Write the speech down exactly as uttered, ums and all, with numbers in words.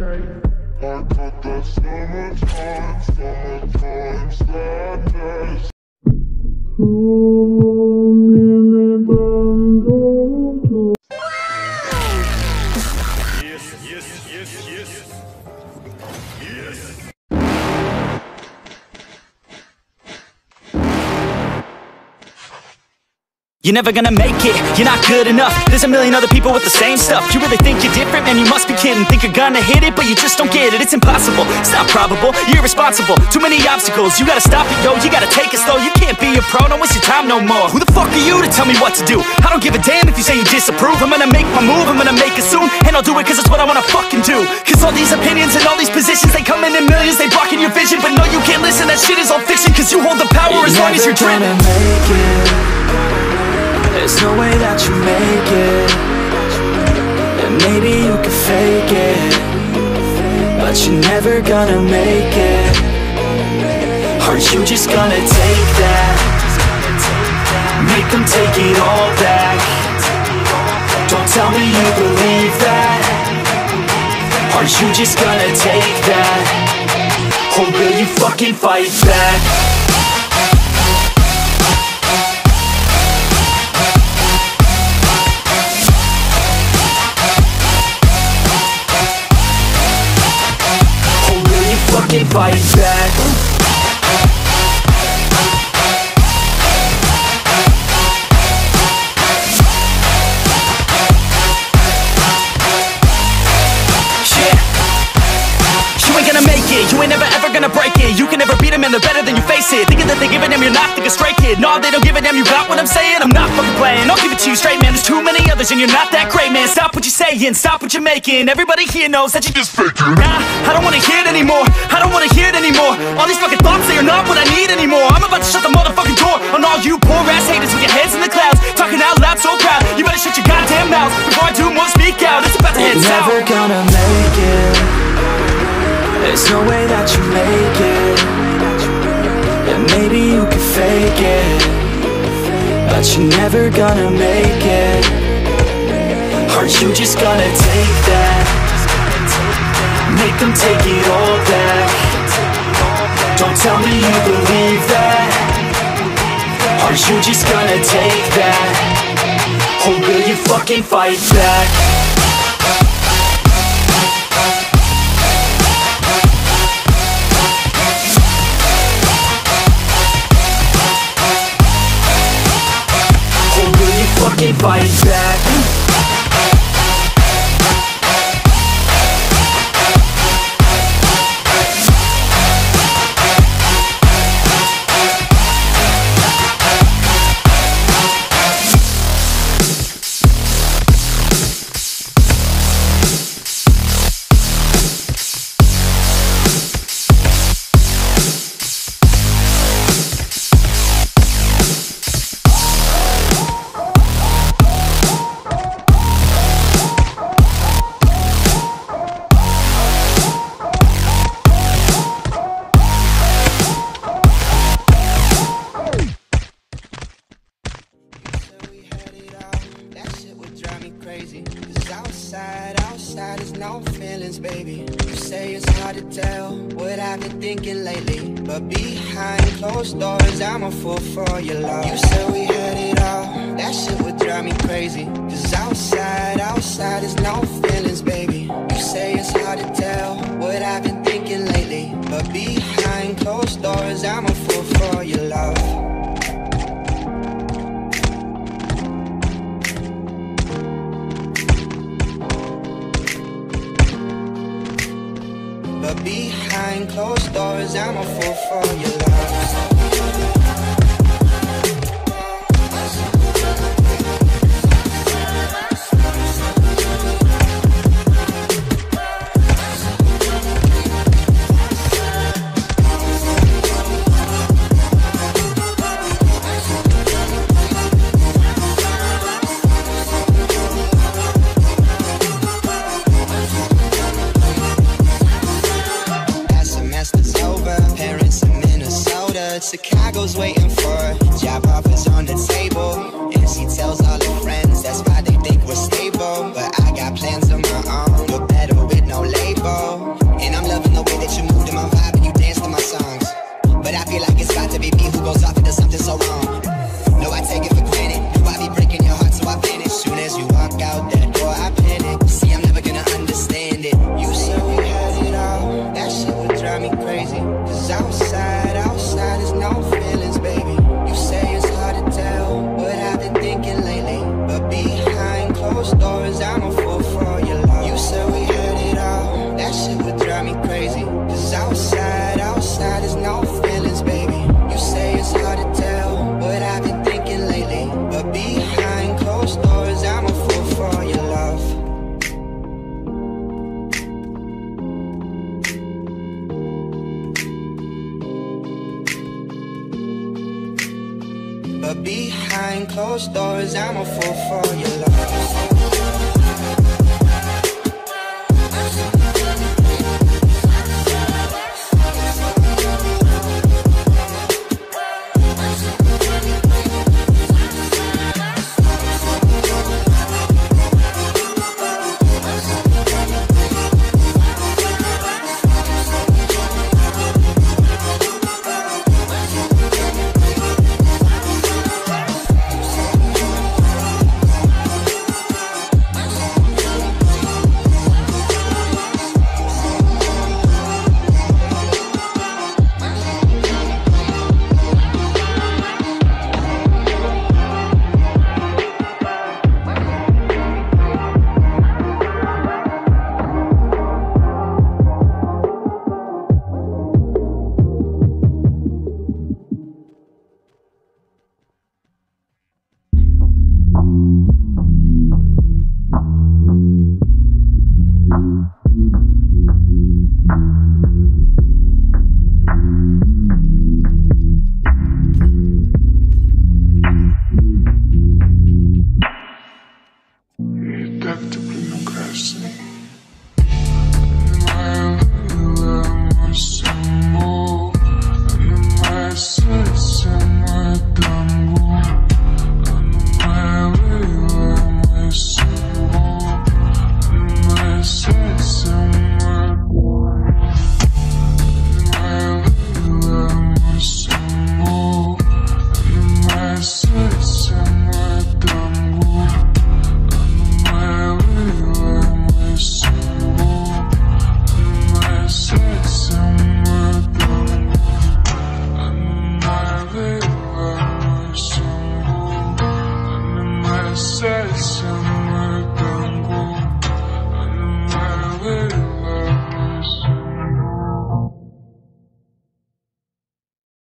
got that summertime, summertime sadness. Yes, yes, yes, yes. Yes. You're never gonna make it, you're not good enough. There's a million other people with the same stuff. You really think you're different? Man, you must be kidding. Think you're gonna hit it, but you just don't get it. It's impossible, it's not probable, you're irresponsible. Too many obstacles, you gotta stop it, yo. You gotta take it slow, you can't be a pro. Don't waste your time no more. Who the fuck are you to tell me what to do? I don't give a damn if you say you disapprove. I'm gonna make my move, I'm gonna make it soon. And I'll do it cause it's what I wanna fucking do. Cause all these opinions and all these positions, they come in in millions, they blocking your vision. But no, you can't listen, that shit is all fiction. Cause you hold the power as long as you're dreaming. There's no way that you make it, and maybe you can fake it, but you're never gonna make it. Are you just gonna take that? Make them take it all back. Don't tell me you believe that. Are you just gonna take that? Or will you fucking fight back? Fight back. You ain't gonna make it, you ain't never ever gonna break it. You can never beat them and they're better than you face it. Thinking that they give a damn, you're not, think a straight kid. No, they don't give a damn, you got what I'm saying? I'm not fucking playing, I'll give it to you straight, man. There's too many others and you're not that great, man. Stop what you're saying, stop what you're making. Everybody here knows that you just faking. Nah, I don't wanna hear it anymore, I don't wanna hear it anymore. All these fucking thoughts, they are not what I need anymore. I'm about to shut the motherfucking door on all you poor ass haters with your heads in the clouds, talking out loud so proud. You better shut your goddamn mouth before I do more speak out. It's about to head south. Never gonna make it. There's no way that you make it, and maybe you can fake it, but you're never gonna make it. Are you just gonna take that? Make them take it all back. Don't tell me you believe that. Are you just gonna take that? Or will you fucking fight back? Fight back. Cause outside, outside is no feelings, baby. You say it's hard to tell what I've been thinking lately, but behind closed doors, I'm a fool for your love. You said we had it all, that shit would drive me crazy. Cause outside, outside is no feelings, baby. You say it's hard to tell what I've been thinking lately, but behind closed doors, I'm a fool for your love. But behind closed doors, I'm a fool for your love. Chicago's waiting for job offers on the table, and she tells all her friends that's why they think we're stable. But I got plans of my own, but better with no label. But behind closed doors, I'm a fool for your love. Say